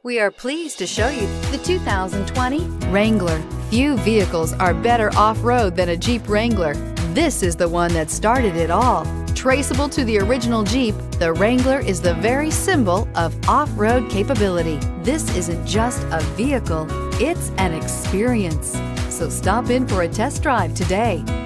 We are pleased to show you the 2020 Wrangler. Few vehicles are better off-road than a Jeep Wrangler. This is the one that started it all. Traceable to the original Jeep, the Wrangler is the very symbol of off-road capability. This isn't just a vehicle, it's an experience. So stop in for a test drive today.